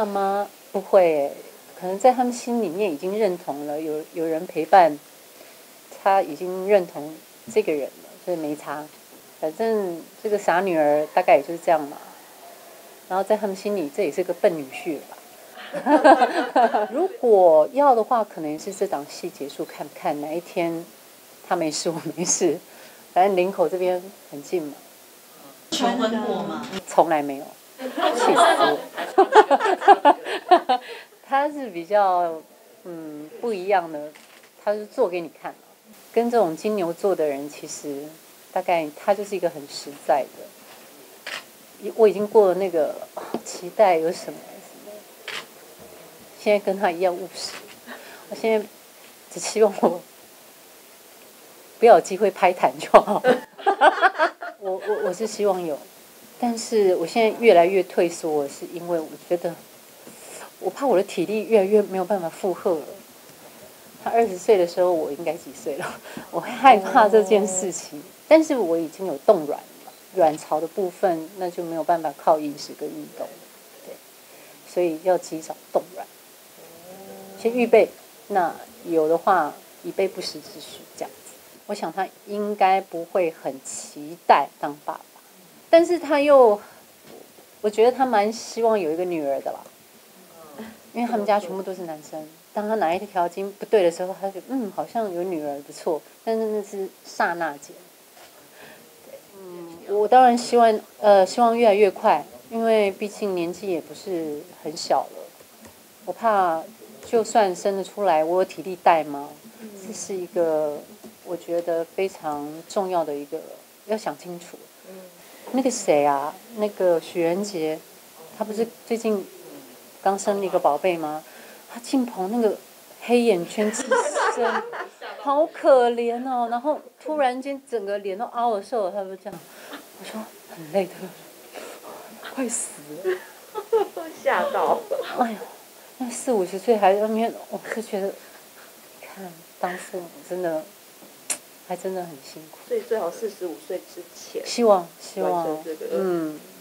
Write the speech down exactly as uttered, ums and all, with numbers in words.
爸妈不会耶，可能在他们心里面已经认同了，有有人陪伴，他已经认同这个人了，所以没差。反正这个傻女儿大概也就是这样嘛。然后在他们心里，这也是个笨女婿了吧。如果要的话，可能是这档戏结束看看哪一天他没事我没事，反正林口这边很近嘛。 求婚过吗？ 从来没有，气死我。他是比较嗯不一样的，他是做给你看，跟这种金牛座的人，其实大概他就是一个很实在的。我已经过了那个期待有什么什么，现在跟他一样务实。我现在只希望我不要有机会拍坦就好。我我我是希望有。但是我现在越来越退缩，是因为我觉得我怕我的体力越来越没有办法负荷了。他二十岁的时候，我应该几岁了？我会害怕这件事情。但是我已经有冻卵了，卵巢的部分那就没有办法靠饮食跟运动，对，所以要及早冻卵，先预备。那有的话，以备不时之需，这样子。我想他应该不会很期待当爸爸。但是他又，我觉得他蛮希望有一个女儿的啦，因为他们家全部都是男生。当他哪一条筋不对的时候，他就嗯，好像有女儿不错，但是那是刹那间。嗯，我当然希望呃希望越来越快，因为毕竟年纪也不是很小了。我怕就算生得出来，我有体力带吗？这是一个我觉得非常重要的一个要想清楚。那个谁啊，那个许仁杰，他不是最近刚生了一个宝贝吗？他进棚那个黑眼圈之深，好可怜哦。然后突然间整个脸都凹了瘦了，他就这样。我说很累的，快死了， 吓到。 哎呦，那四五十岁还在那边，我是觉得，看当父母真的。还真的很辛苦， 所以最好四十五岁之前。 希望希望， 这个、 嗯。